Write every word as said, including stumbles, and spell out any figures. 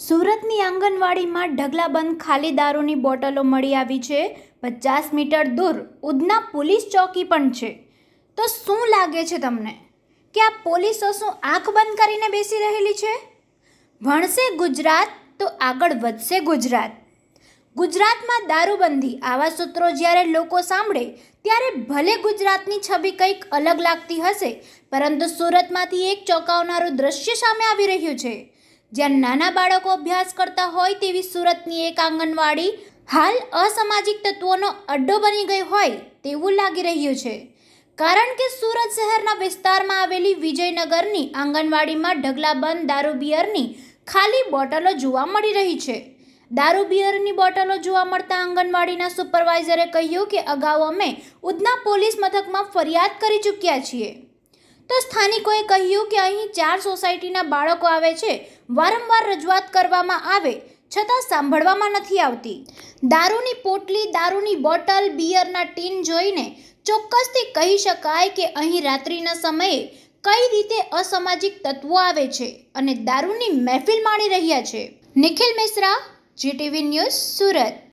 સુરતની આંગણવાડીમાં ઢગલાબંધ ખાલી દારૂની બોટલો મળી આવી છે. પચાસ મીટર દૂર ઉધના પોલીસ ચોકી પણ છે. તો શું લાગે છે તમને કે આ પોલીસો શું આંખ બંધ કરીને બેસી રહેલી છે? ભણશે ગુજરાત તો આગળ વધશે ગુજરાત. ગુજરાતમાં દારૂબંધી આવા સૂત્રો જ્યારે લોકો સાંભળે ત્યારે ભલે ગુજરાતની છબી કંઈક અલગ લાગતી હશે, પરંતુ સુરતમાંથી એક ચોંકાવનારું દ્રશ્ય સામે આવી રહ્યું છે. જ્યાં નાના બાળકો અભ્યાસ કરતા હોય તેવી સુરતની એક આંગણવાડી હાલ અસામાજિક તત્વોનો અડ્ડો બની ગઈ હોય તેવું લાગી રહ્યું છે. કારણ કે સુરત શહેરના વિસ્તારમાં આવેલી વિજયનગરની આંગણવાડીમાં ઢગલાબંધ દારૂ બિયરની ખાલી બોટલો જોવા મળી રહી છે. દારૂ બિયરની બોટલો જોવા મળતા આંગણવાડીના સુપરવાઇઝરે કહ્યું કે અગાઉ અમે ઉધના પોલીસ મથકમાં ફરિયાદ કરી ચૂક્યા છીએ. તો સ્થાનિકોએ કહ્યું કે અહીં ચાર સોસાયટીના બાળકો આવે છે. વારંવાર રજૂઆત કરવામાં આવે છતાં સાંભળવામાં નથી આવતી. દારૂની પોટલી, દારૂની બોટલ, બિયરના ટીન જોઈને ચોક્કસથી કહી શકાય કે અહીં રાત્રિના સમયે કઈ રીતે અસામાજિક તત્વો આવે છે અને દારૂની મહેફિલ માણી રહ્યા છે. Nikhil Mishra, GTV news, Surat.